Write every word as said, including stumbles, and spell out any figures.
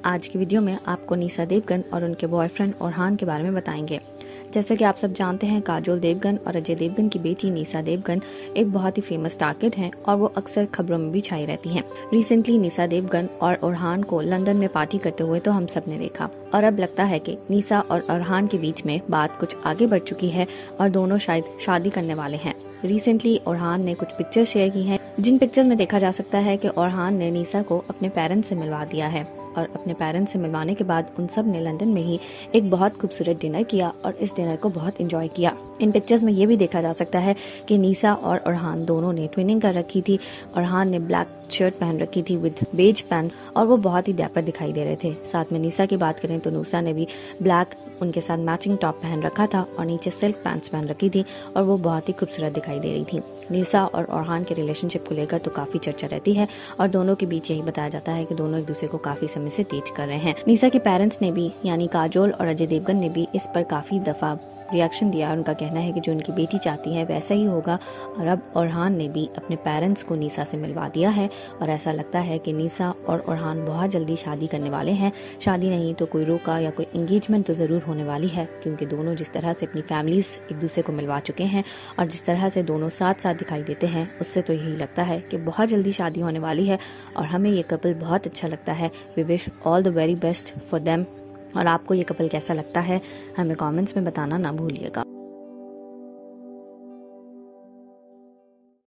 आज की वीडियो में आपको निशा देवगन और उनके बॉयफ्रेंड ओरहान के बारे में बताएंगे। जैसे कि आप सब जानते हैं, काजोल देवगन और अजय देवगन की बेटी निशा देवगन एक बहुत ही फेमस स्टार किड हैं और वो अक्सर खबरों में भी छाई रहती हैं। रिसेंटली निशा देवगन और ओरहान को लंदन में पार्टी करते हुए तो हम सब ने देखा और अब लगता है कि निशा और ओरहान के बीच में बात कुछ आगे बढ़ चुकी है और दोनों शायद शादी करने वाले हैं। रिसेंटली ओरहान ने कुछ पिक्चर्स शेयर की हैं, जिन पिक्चर्स में देखा जा सकता है कि ओरहान ने निशा को अपने पेरेंट्स से मिलवा दिया है और अपने पेरेंट्स से मिलवाने के बाद उन सब ने लंदन में ही एक बहुत खूबसूरत डिनर किया और इस डिनर को बहुत एंजॉय किया। इन पिक्चर्स में ये भी देखा जा सकता है कि निशा और ओरहान दोनों ने ट्विनिंग कर रखी थी। ओरहान ने ब्लैक शर्ट पहन रखी थी विद बेज पैंट्स और वो बहुत ही डैपर दिखाई दे रहे थे। साथ में निशा की बात करें तो निशा ने भी ब्लैक उनके साथ मैचिंग टॉप पहन रखा था और नीचे सिल्क पैंट्स पहन रखी थी और वो बहुत ही खूबसूरत दिखाई दे रही थी। निशा और ओरहान के रिलेशनशिप को लेकर तो काफी चर्चा रहती है और दोनों के बीच यही बताया जाता है कि दोनों एक दूसरे को काफी समय से डेट कर रहे हैं। निशा के पेरेंट्स ने भी यानी काजोल और अजय देवगन ने भी इस पर काफी दफा रिएक्शन दिया। उनका कहना है कि जो उनकी बेटी चाहती है वैसा ही होगा और अब ओरहान ने भी अपने पेरेंट्स को निशा से मिलवा दिया है और ऐसा लगता है कि निशा और ओरहान बहुत जल्दी शादी करने वाले हैं। शादी नहीं तो कोई रोका या कोई एंगेजमेंट तो ज़रूर होने वाली है, क्योंकि दोनों जिस तरह से अपनी फैमिलीज एक दूसरे को मिलवा चुके हैं और जिस तरह से दोनों साथ साथ दिखाई देते हैं उससे तो यही लगता है कि बहुत जल्दी शादी होने वाली है और हमें ये कपल बहुत अच्छा लगता है। We wish all the very best for them. और आपको ये कपल कैसा लगता है हमें कमेंट्स में बताना ना भूलिएगा।